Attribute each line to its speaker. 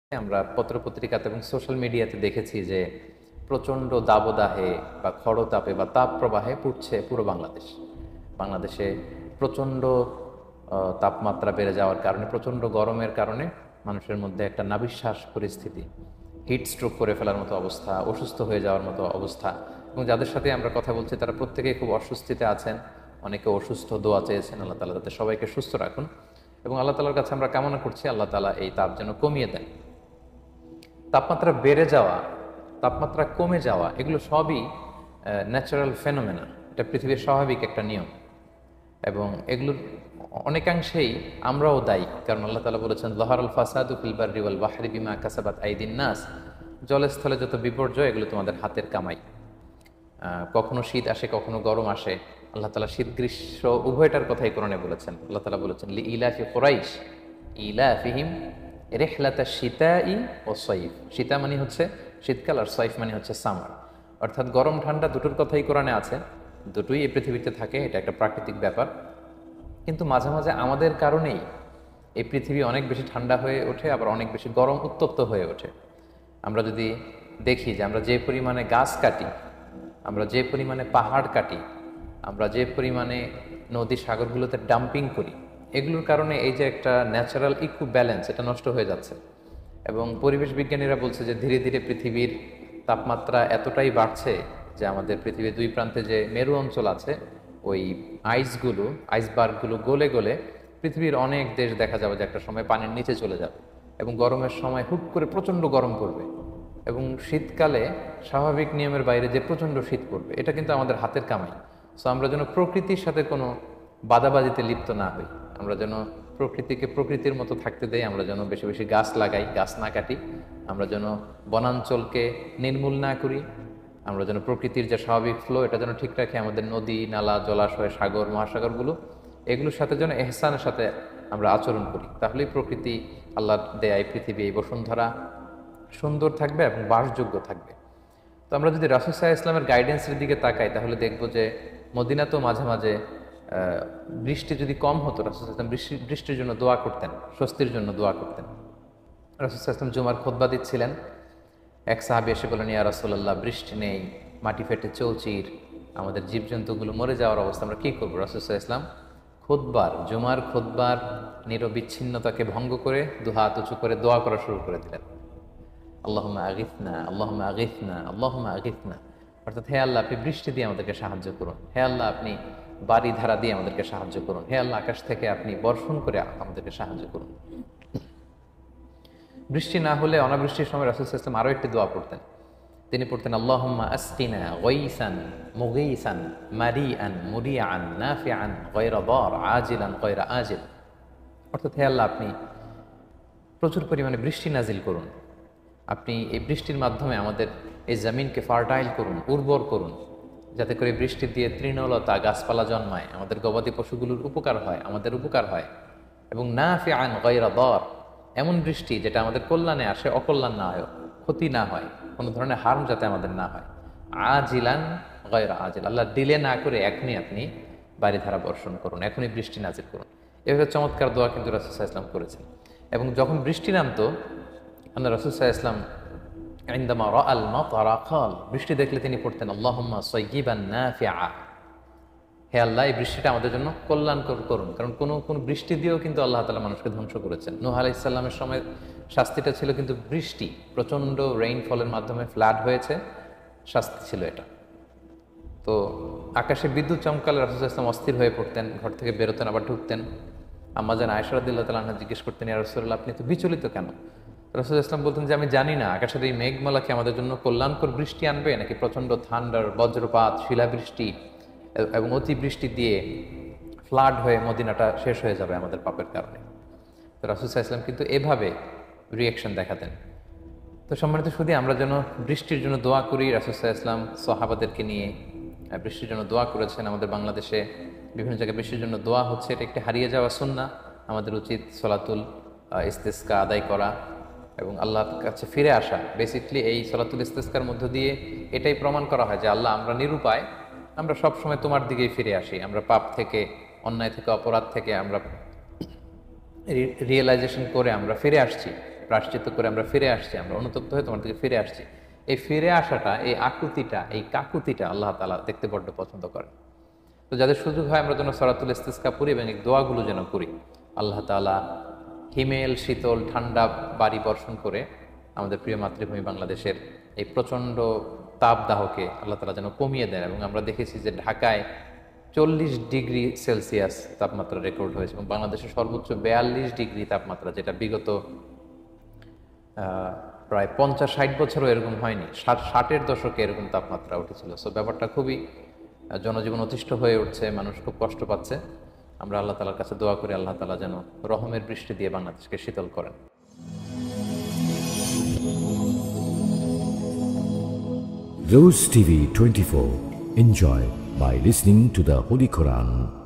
Speaker 1: আমরা পত্রপত্রিকাতে এবং সোশ্যাল মিডিয়াতে দেখেছি যে প্রচণ্ড দাবদাহে বা খরতাপে বা তাপ প্রবাহে পুড়ছে পুরো বাংলাদেশ। বাংলাদেশে প্রচণ্ড তাপমাত্রা বেড়ে যাওয়ার কারণে, প্রচণ্ড গরমের কারণে মানুষের মধ্যে একটা নাভিশ্বাস পরিস্থিতি, হিট স্ট্রোক করে ফেলার মতো অবস্থা, অসুস্থ হয়ে যাওয়ার মতো অবস্থা। এবং যাদের সাথে আমরা কথা বলছি তারা প্রত্যেকেই খুব অস্বস্তিতে আছেন, অনেকে অসুস্থ, দোয়া চেয়েছেন আল্লাহ তালা তাদের সবাইকে সুস্থ রাখুন। এবং আল্লাহ তালার কাছে আমরা কামনা করছি আল্লাহ তালা এই তাপ যেন কমিয়ে দেন। তাপমাত্রা বেড়ে যাওয়া, তাপমাত্রা কমে যাওয়া, এগুলো সবই ন্যাচারাল ফেনোমেনা, এটা পৃথিবীর স্বাভাবিক একটা নিয়ম। এবং এগুলোর অনেকাংশেই আমরাও দায়ী, কারণ আল্লাহ তাআলা বলেছেন যহারাল ফাসাদু ফিল বাররি ওয়াল বাহরি বিমা কাসাবাত আইদিন নাস, জলস্থলে যত বিপর্যয় এগুলো তোমাদের হাতের কামাই। কখনো শীত আসে, কখনো গরম আসে। আল্লাহ তাআলা শীত গ্রীষ্ম উভয়টার কথাই কোরআনে বলেছেন। আল্লাহ তাআলা বলেছেন লি ইলাফি কুরাইশ ইলাফিহিম রিহলাতা শিতাই ও সয়ফ। শীতা মানে হচ্ছে শীতকাল, আর সয়ফ মানে হচ্ছে সামার। অর্থাৎ গরম ঠান্ডা দুটোর কথাই কোরআনে আছে, দুটোই এই পৃথিবীতে থাকে, এটা একটা প্রাকৃতিক ব্যাপার। কিন্তু মাঝে মাঝে আমাদের কারণেই এই পৃথিবী অনেক বেশি ঠান্ডা হয়ে ওঠে, আবার অনেক বেশি গরম উত্তপ্ত হয়ে ওঠে। আমরা যদি দেখি যে আমরা যে পরিমাণে গাছ কাটি, আমরা যে পরিমাণে পাহাড় কাটি, আমরা যে পরিমাণে নদী সাগরগুলোতে ডাম্পিং করি, এগুলোর কারণে এই যে একটা ন্যাচারাল ইকু ব্যালেন্স, এটা নষ্ট হয়ে যাচ্ছে। এবং পরিবেশ বিজ্ঞানীরা বলছে যে ধীরে ধীরে পৃথিবীর তাপমাত্রা এতটাই বাড়ছে যে আমাদের পৃথিবীর দুই প্রান্তে যে মেরু অঞ্চল আছে, ওই আইসবার্গগুলো গলে গলে পৃথিবীর অনেক দেশ দেখা যাবে যে একটা সময় পানির নিচে চলে যাবে। এবং গরমের সময় হুট করে প্রচণ্ড গরম পড়বে, এবং শীতকালে স্বাভাবিক নিয়মের বাইরে যে প্রচণ্ড শীত পড়বে। এটা কিন্তু আমাদের হাতের কামাই। সো আমরা যেন প্রকৃতির সাথে কোনো বাদাবাজিতে লিপ্ত না হই, আমরা যেন প্রকৃতিকে প্রকৃতির মতো থাকতে দেই, আমরা যেন বেশি বেশি গাছ লাগাই, গাছ না কাটি, আমরা যেন বনাঞ্চলকে নির্মূল না করি, আমরা যেন প্রকৃতির যে স্বাভাবিক ফ্লো এটা যেন ঠিক রাখি। আমাদের নদী নালা, জলাশয়, সাগর, মহাসাগরগুলো, এগুলোর সাথে যেন এহসানের সাথে আমরা আচরণ করি। তাহলেই প্রকৃতি, আল্লাহর দেয়া এই পৃথিবী, এই বসুন্ধরা সুন্দর থাকবে এবং বাসযোগ্য থাকবে। তো আমরা যদি রাসূল সাল্লাল্লাহু আলাইহি ইসলামের গাইডেন্সের দিকে তাকাই, তাহলে দেখব যে মদিনাতেও মাঝে মাঝে বৃষ্টি যদি কম হতো, রাসূল সাল্লাল্লাহু আলাইহি ইসলাম বৃষ্টির জন্য দোয়া করতেন, স্বস্তির জন্য দোয়া করতেন। রাসূল সাল্লাল্লাহু আলাইহি ইসলাম জুমার খুতবা দিচ্ছিলেন, এক সাহাবী এসে বলেন, ইয়া রাসূলুল্লাহ, বৃষ্টি নেই, মাটি ফেটে চৌচির, আমাদের জীবজন্তুগুলো মরে যাওয়ার অবস্থা, আমরা কী করবো? রাসূল সাল্লাল্লাহু আলাইহি ইসলাম জুমার খুতবার নিরবিচ্ছিন্নতাকে ভঙ্গ করে দুহাত উঁচু করে দোয়া করা শুরু করে দিলেন। আল্লাহুম্মা আগিথনা, আল্লাহুম্মা আগিথনা, আল্লাহুম্মা আগিথনা। অর্থাৎ হে আল্লাহ, আপনি বৃষ্টি দিয়ে আমাদেরকে সাহায্য করুন। হে আল্লাহ, আপনি বাড়ি ধারা দিয়ে আমাদেরকে সাহায্য করুন। হে আল্লাহ, আকাশ থেকে আপনি বর্ষণ করে আমাদেরকে সাহায্য করুন। বৃষ্টি না হলে অনাবৃষ্টির সময় রাসূল সাল্লাল্লাহু আলাইহি ওয়াসাল্লাম আরও একটি দোয়া পড়তেন। তিনি পড়তেন আল্লাহুম্মা আসকিনা গাইসান মুগীসান মারিআন মুরিআন নাফিআন গায়রা দার আজিলান গায়রা আজিল। অর্থাৎ হে আল্লাহ, আপনি প্রচুর পরিমাণে বৃষ্টি নাজিল করুন, আপনি এই বৃষ্টির মাধ্যমে আমাদের এই জমিনকে ফার্টাইল করুন, উর্বর করুন, যাতে করে বৃষ্টি দিয়ে তৃণলতা, গাছপালা জন্মায়, আমাদের গবাদি পশুগুলোর উপকার হয়, আমাদের উপকার হয়। এবং নাফিআন গায়রা দার, এমন বৃষ্টি যেটা আমাদের কল্যাণে আসে, অকল্যাণ না হয়, ক্ষতি না হয়, কোনো ধরনের হার্ম যাতে আমাদের না হয়। আজিলান গায়রা আজিল, আল্লাহ ডিলে না করে এখনই আপনি বারিধারা বর্ষণ করুন, এখনই বৃষ্টি নাজিল করুন। এভাবে চমৎকার দোয়া কিন্তু রাসূল সাল্লাল্লাহু আলাইহি ওয়াসাল্লাম করেছেন। এবং যখন বৃষ্টি নামতো, আল্লাহ রাসূল সাল্লাল্লাহু আলাইহি ওয়াসাল্লাম ইনদামা রাআল মাতারা ক্বাল, বৃষ্টি দেখলে তিনি পড়তেন আল্লাহুম্মা সাইয়্যিবান নাফিআ। হে আল্লাহ, এই বৃষ্টিটা আমাদের জন্য কল্যাণকর করুন। কারণ কোন বৃষ্টি দিয়েও কিন্তু আল্লাহ তাআলা মানুষকে ধ্বংস করেছেন। নূহ আলাইহিস সালামের সময় শাস্তিটা ছিল কিন্তু বৃষ্টি, প্রচণ্ড রেইনফলের মাধ্যমে ফ্লাড হয়েছে, শাস্তি ছিল এটা। তো আকাশে বিদ্যুৎ চমকালে রাসূল সাল্লাল্লাহু আলাইহি ওয়াসাল্লাম অস্থির হয়ে পড়তেন, ঘর থেকে বেরোতেন, আবার ঢুকতেন। আম্মা জান আয়েশা রাদিয়াল্লাহু তাআলা আনহা জিজ্ঞেস করতেন, ইয়া রাসূলুল্লাহ, আপনি তো বিচলিত কেন? রাসূল সাল্লাল্লাহু আলাইহি ওয়াসাল্লাম বলতেন যে আমি জানি না আকাশের এই মেঘমালা কি আমাদের জন্য কল্যাণকর বৃষ্টি আনবে, নাকি প্রচণ্ড ঠান্ডার বজ্রপাত, শিলাবৃষ্টি এবং অতিবৃষ্টি দিয়ে ফ্লাড হয়ে মদিনাটা শেষ হয়ে যাবে আমাদের পাপের কারণে। তো রাসূল সাল্লাল্লাহু আলাইহি ওয়াসাল্লাম কিন্তু এভাবে রিয়াকশন দেখাতেন। তো সম্মানিত শুধু আমরা যেন বৃষ্টির জন্য দোয়া করি। রাসূল সাল্লাল্লাহু আলাইহি ওয়াসাল্লাম সাহাবাদেরকে নিয়ে বৃষ্টির জন্য দোয়া করেছেন। আমাদের বাংলাদেশে বিভিন্ন জায়গায় বৃষ্টির জন্য দোয়া হচ্ছে, এটা একটি হারিয়ে যাওয়া সুন্নাহ। আমাদের উচিত সলাতুল ইস্তিসকা আদায় করা এবং আল্লাহর কাছে ফিরে আসা। বেসিকলি এই সলাতুল ইস্তিসকার মধ্য দিয়ে এটাই প্রমাণ করা হয় যে আল্লাহ, আমরা নিরুপায়, আমরা সবসময় তোমার দিকেই ফিরে আসি। আমরা পাপ থেকে, অন্যায় থেকে, অপরাধ থেকে আমরা রিয়েলাইজেশন করে আমরা ফিরে আসছি, প্রায়শ্চিত্ত করে আমরা ফিরে আসছি, আমরা অনুতপ্ত হয়ে তোমার দিকে ফিরে আসছি। এই ফিরে আসাটা, এই আকুতিটা, এই কাকুতিটা আল্লাহ তাআলা দেখতে বড্ড পছন্দ করেন। তো যাদের সুযোগ হয় আমরা যেন সূরাতুল ইস্তিসকা পড়ি এবং এই দোয়াগুলো যেন করি। আল্লাহ তাআলা হিমেল শীতল ঠান্ডা বাড়ি বর্ষণ করে আমাদের প্রিয় মাতৃভূমি বাংলাদেশের এই প্রচণ্ড তাপদাহকে আল্লাহ তাআলা যেন কমিয়ে দেন। এবং আমরা দেখেছি যে ঢাকায় 40 ডিগ্রি সেলসিয়াস তাপমাত্রা রেকর্ড হয়েছে এবং বাংলাদেশের সর্বোচ্চ 42 ডিগ্রি তাপমাত্রা, যেটা বিগত প্রায় 50-60 বছরও এরকম হয়নি। 60-এর দশকে এরকম তাপমাত্রা উঠেছিল। সো ব্যাপারটা খুবই জনজীবন অতিষ্ঠ হয়ে উঠছে, মানুষ খুব কষ্ট পাচ্ছে। আমরা আল্লাহ তাআলার কাছে দোয়া করি আল্লাহ তাআলা যেন রহমের বৃষ্টি দিয়ে বাংলাদেশকে শীতল করেন।
Speaker 2: Rose TV 24. Enjoy by listening to the Holy Quran.